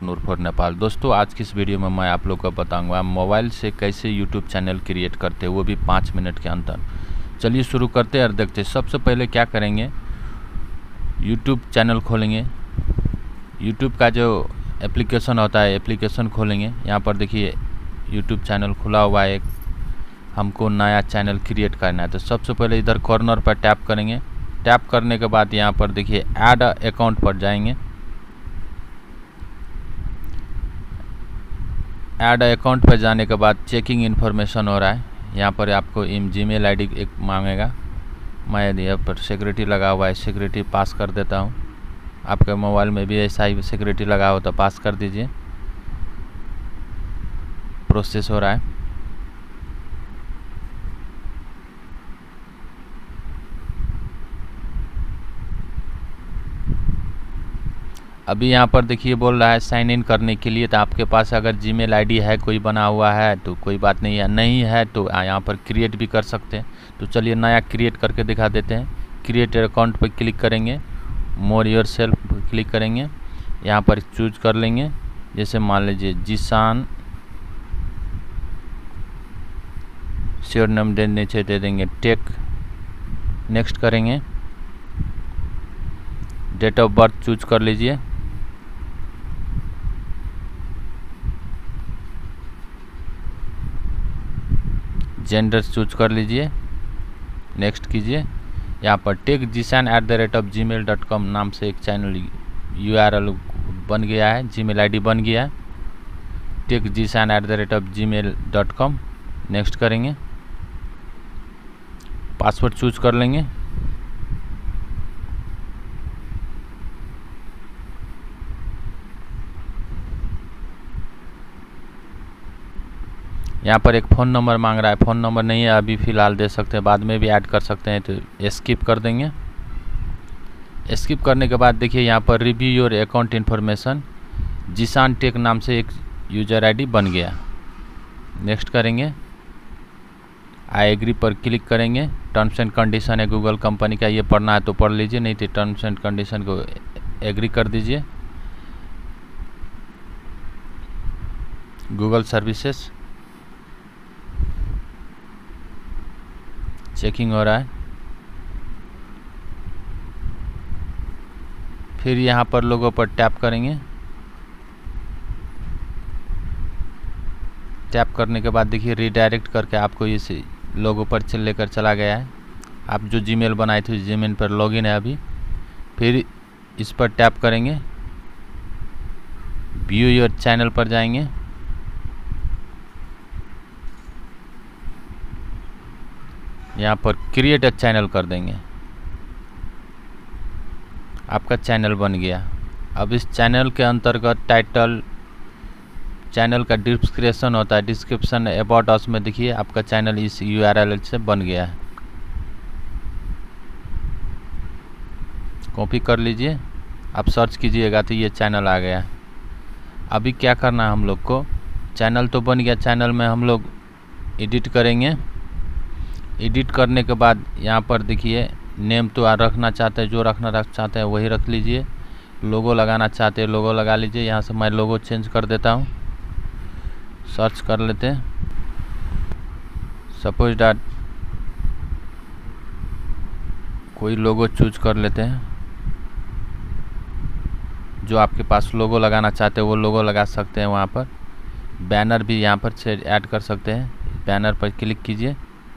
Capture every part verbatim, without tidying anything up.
टेक्नूर for Nepal. दोस्तों आज की इस वीडियो में मैं आप लोग को बताऊंगा मोबाइल से कैसे यूट्यूब चैनल क्रिएट करते हैं, वो भी पाँच मिनट के अंदर। चलिए शुरू करते हैं और देखते हैं। सबसे पहले क्या करेंगे, यूट्यूब चैनल खोलेंगे। यूट्यूब का जो एप्लीकेशन होता है एप्लीकेशन खोलेंगे। यहाँ पर देखिए यूट्यूब चैनल खुला हुआ है, एक हमको नया चैनल क्रिएट करना है। तो सबसे पहले इधर कॉर्नर पर टैप करेंगे। टैप करने के बाद यहाँ पर देखिए ऐड अकाउंट पर जाएंगे। ऐड अकाउंट पर जाने के बाद चेकिंग इन्फॉर्मेशन हो रहा है। यहाँ पर आपको जीमेल आईडी एक मांगेगा। मैं यहाँ पर सिक्योरिटी लगा हुआ है, सिक्योरिटी पास कर देता हूँ। आपके मोबाइल में भी ऐसा ही सिक्योरिटी लगा हो तो पास कर दीजिए। प्रोसेस हो रहा है। अभी यहाँ पर देखिए बोल रहा है साइन इन करने के लिए। तो आपके पास अगर जीमेल आईडी है कोई बना हुआ है तो कोई बात नहीं है, नहीं है तो यहाँ पर क्रिएट भी कर सकते हैं। तो चलिए नया क्रिएट करके दिखा देते हैं। क्रिएट अकाउंट पर क्लिक करेंगे, मोर योर सेल्फ पर क्लिक करेंगे। यहाँ पर चूज कर लेंगे, जैसे मान लीजिए जीशान, श्योर नेम दे नीचे दे देंगे टेक। नेक्स्ट करेंगे। डेट ऑफ बर्थ चूज कर लीजिए। जेंडर चूज कर लीजिए। नेक्स्ट कीजिए। यहाँ पर tech Zeeshan at the rate of Gmail dot com नाम से एक चैनल यू आर एल बन गया है, जीमेल आईडी बन गया है, tech Zeeshan at the rate of Gmail dot com. Next करेंगे। पासवर्ड चूज कर लेंगे। यहाँ पर एक फ़ोन नंबर मांग रहा है, फ़ोन नंबर नहीं है अभी फ़िलहाल, दे सकते हैं, बाद में भी ऐड कर सकते हैं। तो स्किप कर देंगे। स्किप करने के बाद देखिए यहाँ पर review your account information, Zeeshan tech नाम से एक यूज़र आईडी बन गया। नेक्स्ट करेंगे। आई एग्री पर क्लिक करेंगे। टर्म्स एंड कंडीशन है गूगल कंपनी का, ये पढ़ना है तो पढ़ लीजिए, नहीं तो टर्म्स एंड कंडीशन को एग्री कर दीजिए। गूगल सर्विसेज चेकिंग हो रहा है। फिर यहाँ पर लोगों पर टैप करेंगे। टैप करने के बाद देखिए रीडायरेक्ट करके आपको इस लोगों पर चल लेकर चला गया है। आप जो जीमेल बनाए थे जीमेल पर लॉगिन है अभी। फिर इस पर टैप करेंगे। व्यू योर चैनल पर जाएंगे। यहाँ पर क्रिएट अ चैनल कर देंगे। आपका चैनल बन गया। अब इस चैनल के अंतर्गत टाइटल, चैनल का डिस्क्रिप्शन होता है, डिस्क्रिप्शन अबाउट अस में देखिए आपका चैनल इस यू आर एल से बन गया है। कॉपी कर लीजिए। आप सर्च कीजिएगा तो ये चैनल आ गया। अभी क्या करना है हम लोग को, चैनल तो बन गया, चैनल में हम लोग एडिट करेंगे। एडिट करने के बाद यहाँ पर देखिए नेम तो आप रखना चाहते हैं, जो रखना रख चाहते हैं वही रख लीजिए। लोगो लगाना चाहते हैं लोगो लगा लीजिए। यहाँ से मैं लोगो चेंज कर देता हूँ। सर्च कर लेते हैं। सपोज डॉट कोई लोगो चूज कर लेते हैं। जो आपके पास लोगो लगाना चाहते हैं वो लोगो लगा सकते हैं। वहाँ पर बैनर भी यहाँ पर से ऐड कर सकते हैं। बैनर पर क्लिक कीजिए।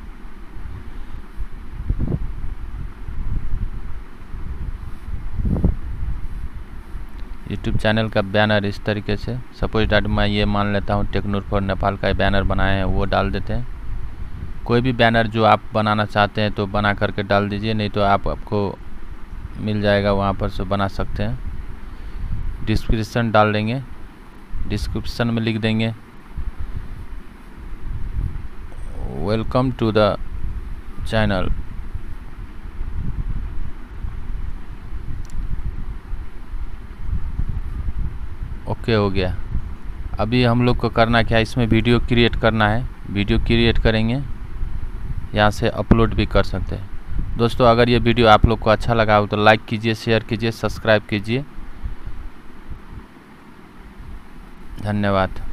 यूट्यूब चैनल का बैनर इस तरीके से, सपोज डॉट मैं ये मान लेता हूँ टेक्नूर फॉर नेपाल का बैनर बनाए हैं वो डाल देते हैं। कोई भी बैनर जो आप बनाना चाहते हैं तो बना करके डाल दीजिए, नहीं तो आप आपको मिल जाएगा वहाँ पर से बना सकते हैं। डिस्क्रिप्शन डाल देंगे। डिस्क्रिप्शन में लिख देंगे welcome to the channel. Okay हो गया। अभी हम लोग को करना क्या है, इसमें वीडियो क्रिएट करना है। वीडियो क्रिएट करेंगे, यहाँ से अपलोड भी कर सकते हैं। दोस्तों अगर ये वीडियो आप लोग को अच्छा लगा हो तो लाइक कीजिए, शेयर कीजिए, सब्सक्राइब कीजिए। धन्यवाद।